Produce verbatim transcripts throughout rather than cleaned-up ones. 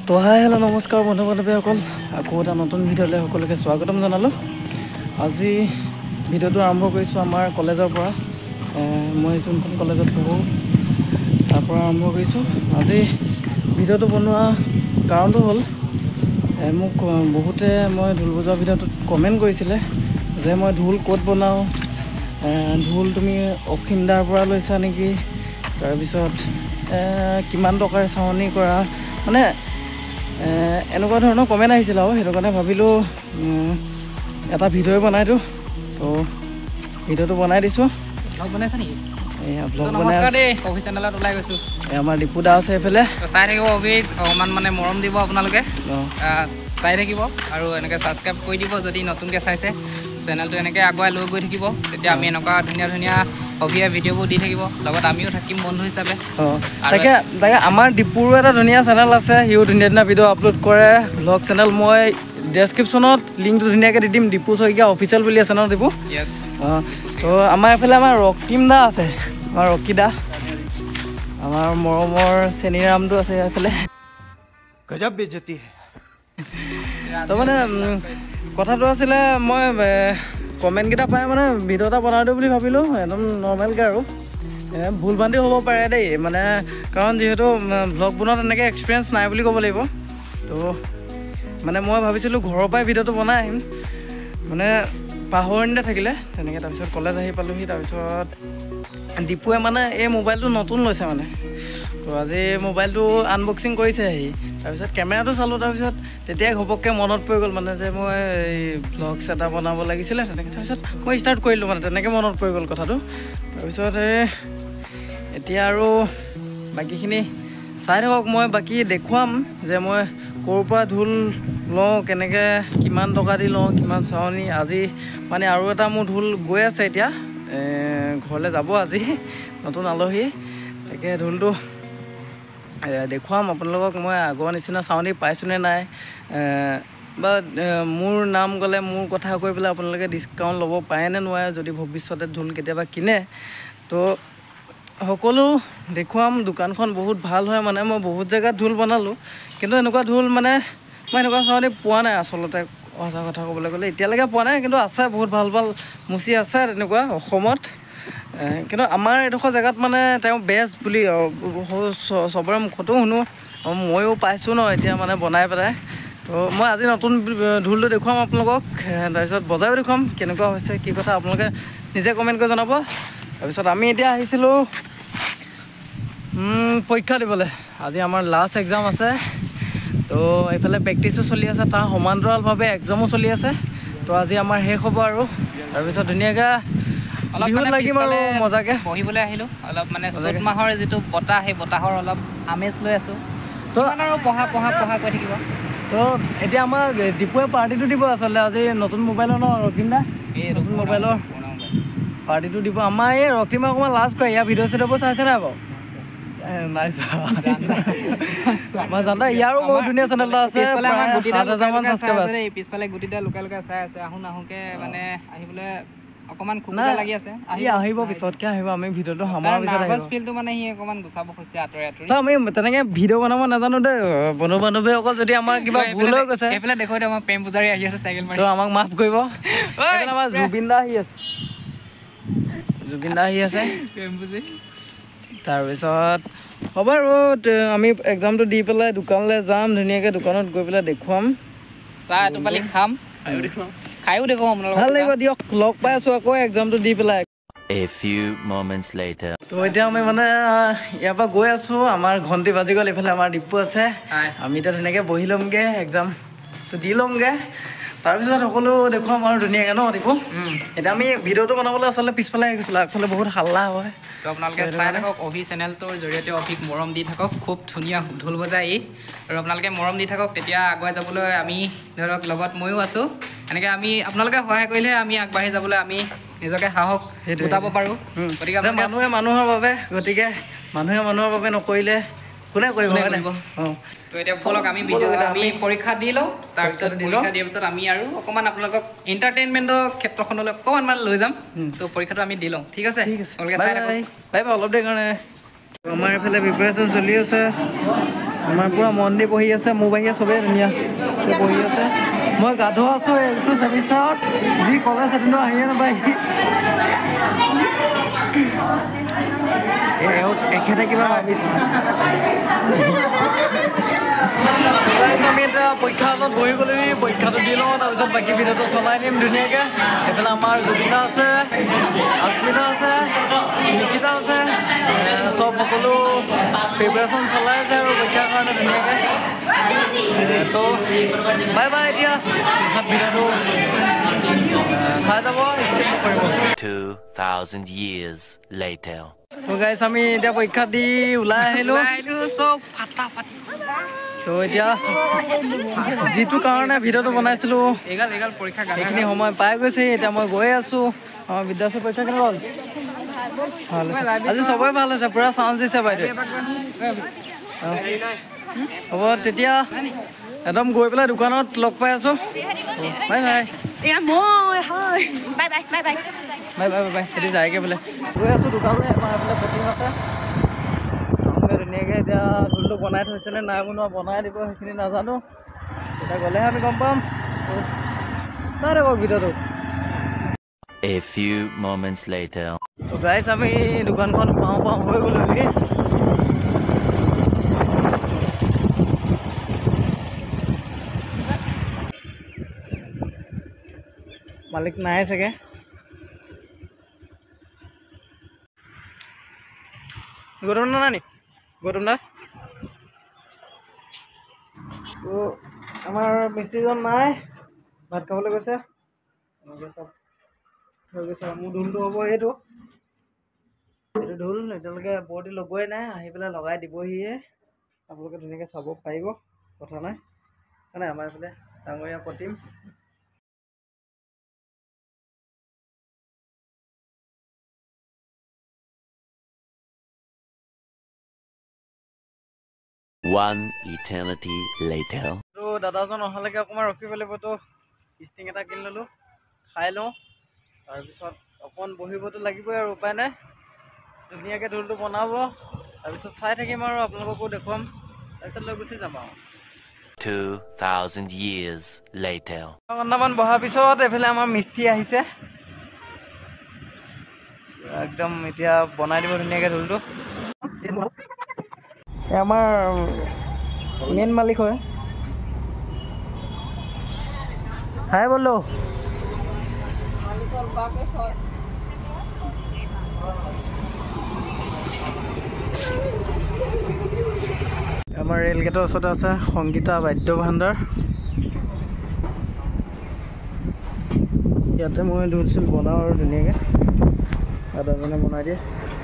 তো hi hello' নমস্কাৰ বন্ধু বান্ধৱীসকল, আকৌ এটা নতুন ভিডিঅ'লৈ সকলোকে স্বাগতম জনালোঁ। আজি ভিডিঅ'টো আৰম্ভ কৰিছোঁ আমাৰ কলেজৰ পৰা। মই যোনখন কলেজত পঢ়োঁ তাৰ পৰা আৰম্ভ কৰিছোঁ। আজি ভিডিঅ'টো বনোৱা কাৰণটো হ'ল, মোক বহুতে মই ঢোল বজোৱা ভিডিঅ'টোত কমেণ্ট কৰিছিলে যে মই ঢোল ক'ত বনাওঁ, ঢোল তুমি অসীম দাৰ পৰা লৈছা নেকি, তাৰপিছত কিমান টকাৰে চাৱনি কৰা, মানে এনেকুৱা ধৰণৰ কমেণ্ট আহিছিল আৰু সেইটো কাৰণে ভাবিলোঁ এটা ভিডিঅ'ই বনাই দিওঁ। তো ভিডিঅ'টো বনাই দিছোঁ। ব্লগ বনাইছা নেকি? এয়া ব্লগ বনাই নমস্কাৰ দেই, অভি চেনেলত ওলাই গৈছোঁ। এই আমাৰ দীপু দা আছে এইফালে, চাই থাকিব অভিক, অকণমান মানে মৰম দিব আপোনালোকে, চাই থাকিব আৰু এনেকৈ ছাবস্ক্ৰাইব কৰি দিব যদি নতুনকৈ চাইছে। চেনেলটো এনেকৈ আগুৱাই লৈ গৈ থাকিব, তেতিয়া আমি এনেকুৱা ধুনীয়া ধুনীয়া অভিয়ে ভিডিঅ'বোৰ দি থাকিব, লগত আমিও থাকিম বন্ধু হিচাপে। অঁ তাকে তাকে আমাৰ দীপুৰো এটা ধুনীয়া চেনেল আছে, সিও ধুনীয়া ধুনীয়া ভিডিঅ' আপলোড কৰে, ব্লগ চেনেল। মই ডেছক্ৰিপশ্যনত লিংকটো ধুনীয়াকৈ দি দিম, দীপু শইকীয়া অফিচিয়েল বুলি আছে ন দীপু? য়েছ। অঁ তো আমাৰ এইফালে আমাৰ ৰক্তিম দা আছে, আমাৰ ৰকি দা, আমাৰ মৰমৰ চেনিৰামটো আছে এইফালে। গজব বেজতি। তো মানে কথাটো আছিলে, মই কমেণ্টকেইটা পাই মানে ভিডিঅ' এটা বনাই দিওঁ বুলি ভাবিলোঁ, একদম নৰ্মেলকৈ আৰু। ভুল ভ্ৰান্তি হ'ব পাৰে দেই, মানে কাৰণ যিহেতু ভ্লগ বনোৱাত তেনেকৈ এক্সপিৰিয়েঞ্চ নাই বুলি ক'ব লাগিব। তো মানে মই ভাবিছিলোঁ ঘৰৰ পৰাই ভিডিঅ'টো বনাই আহিম, মানে পাহৰণিতে থাকিলে তেনেকৈ। তাৰপিছত কলেজ আহি পালোঁহি, তাৰপিছত দীপুৱে মানে এই মোবাইলটো নতুন লৈছে মানে, তো আজি মোবাইলটো আনবক্সিং কৰিছে আহি। তাৰপিছত কেমেৰাটো চালোঁ, তাৰপিছত তেতিয়াই ঘপককৈ মনত পৰি গ'ল মানে যে মই এই ভ্লগছ এটা বনাব লাগিছিলে তেনেকৈ। তাৰপিছত মই ষ্টাৰ্ট কৰিলোঁ, মানে তেনেকৈ মনত পৰি গ'ল কথাটো। তাৰপিছত এতিয়া আৰু বাকীখিনি চাই থাকক, মই বাকী দেখুৱাম যে মই ক'ৰ পৰা ঢোল লওঁ, কেনেকৈ কিমান টকা দি লওঁ, কিমান চাৱনি। আজি মানে আৰু এটা মোৰ ঢোল গৈ আছে এতিয়া, ঘৰলৈ যাব আজি, নতুন আলহী। তাকে ঢোলটো দেখুৱাম আপোনালোকক, মই আগৰ নিচিনা চাউনি পাইছোঁনে নাই, বা মোৰ নাম গ'লে মোৰ কথা কৈ পেলাই আপোনালোকে ডিছকাউণ্ট ল'ব পাৰেনে নোৱাৰে যদি ভৱিষ্যতে ঢোল কেতিয়াবা কিনে। তো সকলো দেখুৱাম। দোকানখন বহুত ভাল হয়, মানে মই বহুত জেগাত ঢোল বনালোঁ, কিন্তু এনেকুৱা ঢোল মানে মই এনেকুৱা চাউনি পোৱা নাই আচলতে, সঁচা কথা ক'বলৈ গ'লে এতিয়ালৈকে পোৱা নাই। কিন্তু আছে, বহুত ভাল ভাল মুচি আছে তেনেকুৱা অসমত, কিন্তু আমাৰ এইডোখৰ জেগাত মানে তেওঁ বেষ্ট বুলি চবৰে মুখতো শুনো, ময়ো পাইছোঁ ন এতিয়া মানে বনাই পেলাই। তো মই আজি নতুন ঢোলটো দেখুৱাম আপোনালোকক, তাৰপিছত বজায়ো দেখুৱাম কেনেকুৱা হৈছে কি কথা, আপোনালোকে নিজে কমেণ্ট কৰি জনাব। তাৰপিছত আমি এতিয়া আহিছিলোঁ পৰীক্ষা দিবলৈ। আজি আমাৰ লাষ্ট এক্সাম আছে, তো এইফালে প্ৰেক্টিছো চলি আছে, তাৰ সমান্তৰালভাৱে এক্সামো চলি আছে। তো আজি আমাৰ শেষ হ'ব আৰু, তাৰপিছত ধুনীয়াকৈ অলপ বিহুত মানে লাগিম আৰু মজাকৈ বহিবলৈ আহিলোঁ, অলপ মানে চ'ত মাহৰ যিটো বতাহ, সেই বতাহৰ অলপ আমেজ লৈ আছোঁ। তো আৰু পঢ়া পঢ়া পঢ়া কৰি থাকিব। তো এতিয়া আমাৰ দীপুৱে পাৰ্টিটো দিব আচলতে আজি, নতুন মোবাইলৰ ন ৰক্তিম দা, এই নতুন মোবাইলৰ পাৰ্টিটো দিব। আমাৰ এই ৰক্তিমে অকণমান লাজ কৰে, ইয়াৰ ভিডিঅ' চিডিঅ'বোৰ চাইছে নাই বাৰু? নাই আমাৰ জানা, ইয়াৰো বহুত ধুনীয়া চেনেল এটা আছে, পিছফালে আমাৰ গুটিটা সাত হাজাৰমান ছাবস্ক্ৰাইবাৰ আছে। পিছফালে গুটিটা লুকাই লুকাই চাই আছে, আহোঁ আহোঁকৈ মানে আহিবলৈ অকণমান খুকুতা লাগি আছে। সি আহিব, পিছতকৈ আহিব, আমি ভিডিঅ'টো আমাৰ পিছত নাৰ্ভাছ ফিলটো মানে সি অকণমান গুচাব খুজিছে আঁতৰি আঁতৰি। তো আমি তেনেকৈ ভিডিঅ' বনাব নাজানো দেই বন্ধু বান্ধৱীসকল, যদি আমাৰ কিবা ভুল হৈ গৈছে এইফালে দেখুৱাই দিওঁ, আমাৰ প্ৰেম পূজাৰী আহি আছে চাইকেল মাৰি, তো আমাক মাফ কৰিব। আমাৰ জুবিন দা আহি আছে, জুবিন দা আহি আছে। প্ৰেম পূজাৰী। তাৰপিছত হ'ব আৰু আমি এক্সামটো দি পেলাই দোকানলৈ যাম, ধুনীয়াকৈ দোকানত গৈ পেলাই দেখুৱাম, চাহ এটোপালি খাম, খায়ো দেখুৱাম আপোনালোকক। ভাল লাগিব দিয়ক, লগ পাই আছোঁ আকৌ এক্সামটো দি পেলাই। A few moments later. তো এতিয়া আমি মানে ইয়াৰ পৰা গৈ আছোঁ, আমাৰ ঘণ্টি বাজি গ'ল, এইফালে আমাৰ ডিপু আছে, আমি এতিয়া ধুনীয়াকৈ বহি ল'মগৈ, এক্সামটো দি ল'মগৈ, তাৰপিছত সকলো দেখুৱাম আৰু ধুনীয়াকৈ ন ডিপু। এতিয়া আমি ভিডিঅ'টো বনাবলৈ আচলতে পিছফালে আহি গৈছিলোঁ, আগফালে বহুত হাল্লা হয়। তো আপোনালোকে চাই থাকক, অভি চেনেলটোৰ জৰিয়তে অভিক মৰম দি থাকক, খুব ধুনীয়া ঢোল বজাই ই, আৰু আপোনালোকে মৰম দি থাকক, তেতিয়া আগুৱাই যাবলৈ আমি ধৰক লগত ময়ো আছোঁ। এনেকৈ আমি আপোনালোকে সহায় কৰিলেহে আমি আগবাঢ়ি যাবলৈ আমি নিজকে সাহস গোটাব পাৰোঁ। গতিকে মানুহে মানুহৰ বাবে, গতিকে মানুহে মানুহৰ বাবে নকৰিলে কোনে কৰিব? অঁ তো এতিয়া ব'লক আমি ভিডিঅ' আমি পৰীক্ষা দি লওঁ, তাৰপিছত পৰীক্ষা দিয়াৰ পিছত আমি আৰু অকণমান আপোনালোকক এণ্টাৰটেইনমেণ্টৰ ক্ষেত্ৰখনলৈ অকণমান মানে লৈ যাম। তো পৰীক্ষাটো আমি দি লওঁ, ঠিক আছে? ঠিক আছে, বাই বাই, বাই বাই, অলপ দেৰি কাৰণে। আমাৰ এইফালে প্ৰিপেৰেশ্যন চলি আছে, আমাৰ পুৰা মন দি বহি আছে, মোৰ বাহিৰে চবেই ধুনীয়া বহি আছে। মই গাধ আছোঁ এইটো ছেমিষ্টাৰত, যি কলেজ এদিনো আহিয়ে নাপায়। এখেতে কিবা ভাবিছে। আমি এতিয়া পৰীক্ষা হলত বহি গ'লেহি, পৰীক্ষাটো দি লওঁ, তাৰপিছত বাকী ভিডিঅ'টো চলাই দিম ধুনীয়াকৈ। এইফালে আমাৰ জুবিতা আছে, আস্মিতা আছে, নিকিতা আছে, চব সকলো প্ৰিপেৰেশ্যন চলাই আছে আৰু পৰীক্ষাৰ কাৰণে ধুনীয়াকৈ। তো বাই বাই, এতিয়া পিছত ভিডিঅ'টো চাই যাব, স্কিপ নকৰিব। Two thousand years later. তো গাইছ আমি এতিয়া পৰীক্ষা দি ওলাই আহিলোঁ আহিলোঁ চব ফাটা ফাটি। তো এতিয়া যিটো কাৰণে ভিডিঅ'টো বনাইছিলোঁ এইগাল এইগাল পৰীক্ষা সেইখিনি সময় পাই গৈছে। এতিয়া মই গৈ আছোঁ। আমাৰ বিদ্যাৰ্থী পৰীক্ষা কেনেকুৱা হ'ল? ভাল হৈছে, আজি চবৰে ভাল হৈছে, পূৰা চান্স দিছে বাইদেউ। হ'ব তেতিয়া একদম গৈ পেলাই দোকানত লগ পাই আছোঁ। Bye bye bye bye bye bye bye bye সেইটো যায়গৈ বোলে। গৈ আছোঁ দোকানলৈ, আমাৰ এইফালে পেকিং আছে ধুনীয়াকৈ। এতিয়া ঢোলটো বনাই থৈছেনে নাই বনোৱা, বনাই দিব সেইখিনি নাজানো, এতিয়া গ'লেহে আমি গম পাম। চাই থাকক ভিডিঅ'টো। A few moments later. তো গাইছ আমি দোকানখন পাওঁ পাওঁ হৈ গ'লোহি। মালিক নাই চাগে। গৌতম দা নি গৌতম দা তো আমাৰ মিস্ত্ৰীজন নাই, ভাত খাবলৈ গৈছে। এনেকৈ চব হৈ গৈছে। মোৰ ঢোলটো হ'ব এইটো এইটো ঢোল এতিয়ালৈকে বৰ্ডি লগোৱাই নাই, আহি পেলাই লগাই দিবহিয়ে। আপোনালোকে ধুনীয়াকৈ চাব পাৰিব, কথা নাই। মানে আমাৰ এইফালে ডাঙৰীয়া প্ৰতিম। One eternity later. তো দাদাজন অহালৈকে অকণমান ৰখিব লাগিব। তো ষ্টিং এটা কিনি ল'লোঁ, খাই লওঁ, তাৰপিছত অকণ বহিবতো লাগিবই আৰু উপায় নাই। ধুনীয়াকৈ ঢোলটো বনাব, তাৰপিছত চাই থাকিম আৰু আপোনালোককো দেখুৱাম, তাৰপিছত লৈ গুচি যাম আৰু। Two thousand years later. ঘণ্টামান বহাৰ পিছত এইফালে আমাৰ মিস্ত্ৰী আহিছে, একদম এতিয়া বনাই দিব ধুনীয়াকৈ ঢোলটো। আমাৰ মেইন মালিক হয়। হাই বলো আমাৰ ৰেল গেটৰ ওচৰতে আছে সংগীতা বাদ্য ভাণ্ডাৰ। ইয়াতে মই ঢোল চোল বনাওঁ আৰু ধুনীয়াকৈ দাদাজনে বনাই দিয়ে।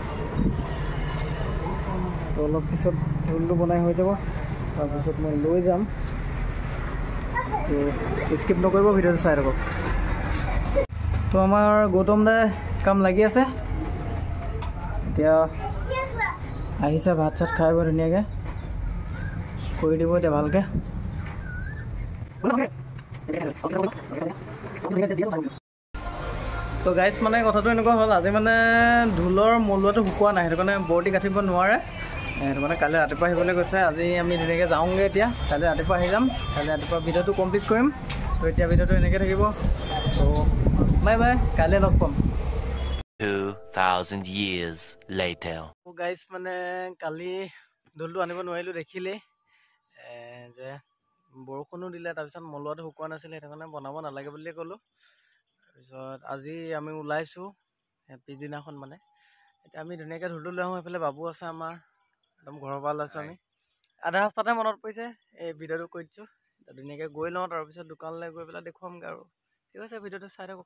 তো অলপ পিছত ঢোলটো বনাই হৈ যাব, তাৰপিছত মই লৈ যাম। তো স্কিপ নকৰিব, ভিডিঅ'টো চাই থাকক। তো আমাৰ গৌতম দাই কাম লাগি আছে, এতিয়া আহিছে ভাত চাত খাই বৈ ধুনীয়াকৈ কৰি দিব এতিয়া ভালকৈ। তো গাইছ মানে কথাটো এনেকুৱা হ'ল, আজি মানে ঢোলৰ মলুৱাটো শুকোৱা নাই, সেইটো কাৰণে বৰ্ডি গাঁঠিব নোৱাৰে। সেইটো মানে কাইলৈ ৰাতিপুৱা আহিবলৈ কৈছে। আজি আমি ধুনীয়াকৈ যাওঁগৈ, এতিয়া কাইলৈ ৰাতিপুৱা আহি যাম, কাইলৈ ৰাতিপুৱা ভিডিঅ'টো কমপ্লিট কৰিম। তো এতিয়া ভিডিঅ'টো এনেকৈ থাকিব। তো বাই বাই, কাইলৈ লগ পাম। Two thousand years later. তো গাইছ মানে কালি ঢোলটো আনিব নোৱাৰিলোঁ, দেখিলেই যে বৰষুণো দিলে, তাৰপিছত মলুৱাটো শুকোৱা নাছিলে, সেইটো কাৰণে বনাব নালাগে বুলিয়ে ক'লোঁ। তাৰপিছত আজি আমি ওলাইছোঁ পিছদিনাখন, মানে এতিয়া আমি ধুনীয়াকৈ ঢোলটো লৈ আহোঁ। এইফালে বাবু আছে আমাৰ, একদম ঘৰৰ পৰা ওলাইছোঁ আমি। আধা ৰাস্তাতে মনত পৰিছে এই ভিডিঅ'টো কৰি দিছোঁ, ধুনীয়াকৈ গৈ লওঁ, তাৰপিছত দোকানলৈ গৈ পেলাই দেখুৱামগৈ আৰু। ঠিক আছে, ভিডিঅ'টো চাই থাকক।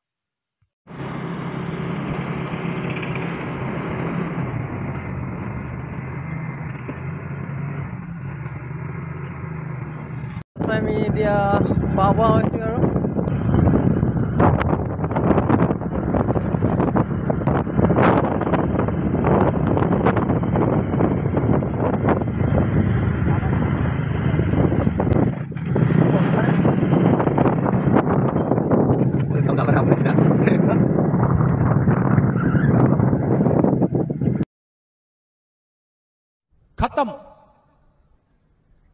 আমি এতিয়া পাওঁ পোৱা হৈছোঁ আৰু। खत्म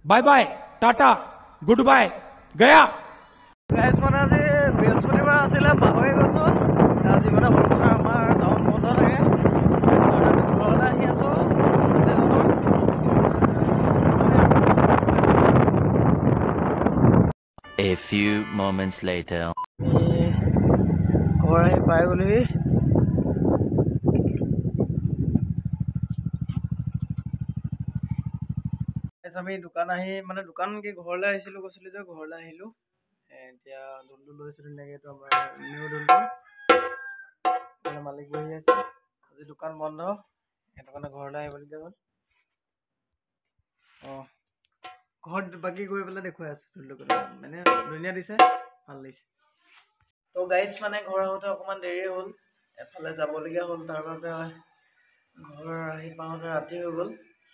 bye bye tata good bye गया গাইজ মানে আজি বৃহস্পতিবাৰ আছিলে পাহৰি গৈছো আজি মানে সৰুপথাৰ আমাৰ টাউন বন্ধ থাকে আমি ঘৰলৈ আহি আছো A few moments later. ঘৰ আহি পাই গ'লোহি আমি দোকান আহি মানে দোকান কি ঘৰলৈ আহিছিলোঁ কৈছিলোঁ যে ঘৰলৈ আহিলোঁ এতিয়া ঢোলটো লৈছোঁ ধুনীয়াকৈ এইটো আমাৰ নিউ ঢোলটো মালিক বহি আছে আজি দোকান বন্ধ সেইটো কাৰণে ঘৰলৈ আহিবলগীয়া হ'ল অঁ ঘৰত বাকী গৈ পেলাই দেখুৱাই আছোঁ ঢোলটো মানে ধুনীয়া দিছে ভাল লাগিছে তো গাইজ মানে ঘৰ আহোঁতে অকণমান দেৰি হ'ল এফালে যাবলগীয়া হ'ল তাৰ বাবে ঘৰ আহি পাওঁতে ৰাতি হৈ গ'ল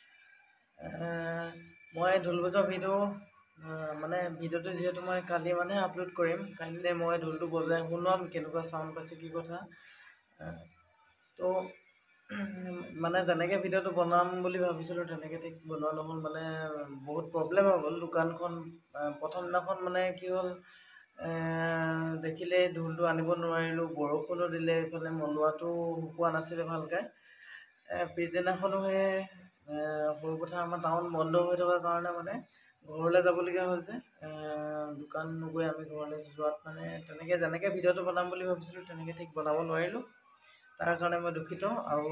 মই ঢোল বজোৱা ভিডিঅ' মানে ভিডিঅ'টো যিহেতু মই কালি মানে আপলোড কৰিম কাইলৈ মই ঢোলটো বজাই শুনাম কেনেকুৱা চাউণ্ড পাইছে কি কথা তো মানে যেনেকৈ ভিডিঅ'টো বনাম বুলি ভাবিছিলোঁ তেনেকৈ ঠিক বনোৱা নহ'ল মানে বহুত প্ৰব্লেম হৈ গ'ল দোকানখন প্ৰথম দিনাখন মানে কি হ'ল দেখিলে ঢোলটো আনিব নোৱাৰিলোঁ বৰষুণো দিলে এইফালে মলোৱাটো শুকোৱা নাছিলে ভালকৈ পিছদিনাখনো সেই সৰুপথাৰ আমাৰ টাউন বন্ধ হৈ থকাৰ কাৰণে মানে ঘৰলৈ যাবলগীয়া হ'ল যে দোকান নগৈ আমি ঘৰলৈ যোৱাত মানে তেনেকৈ যেনেকৈ ভিডিঅ'টো বনাম বুলি ভাবিছিলোঁ তেনেকৈ ঠিক বনাব নোৱাৰিলোঁ তাৰ কাৰণে মই দুখিত আৰু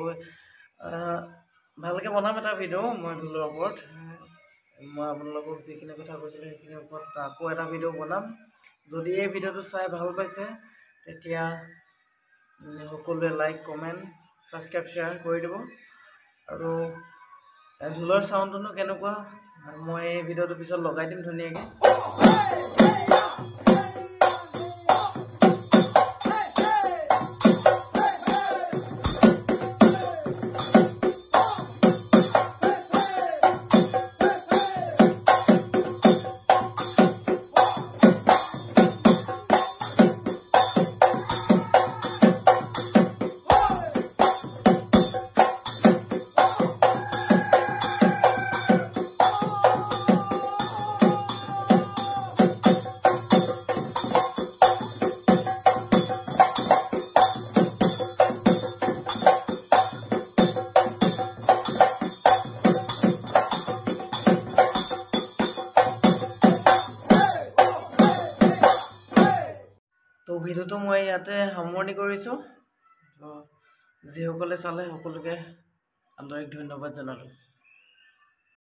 ভালকৈ বনাম এটা ভিডিঅ' মই ঢোলৰ ওপৰত মই আপোনালোকক যিখিনি কথা কৈছিলোঁ সেইখিনিৰ ওপৰত আকৌ এটা ভিডিঅ' বনাম যদি এই ভিডিঅ'টো চাই ভাল পাইছে তেতিয়া সকলোৱে লাইক কমেণ্ট ছাবস্ক্ৰাইব শ্বেয়াৰ কৰি দিব আৰু ঢোলৰ চাউণ্ডটোনো কেনেকুৱা মই এই ভিডিঅ'টোৰ পিছত লগাই দিম ধুনীয়াকৈ তো ভিডিঅ'টো মই ইয়াতে সামৰণি কৰিছোঁ তো যিসকলে চালে সকলোকে আন্তৰিক ধন্যবাদ জনালোঁ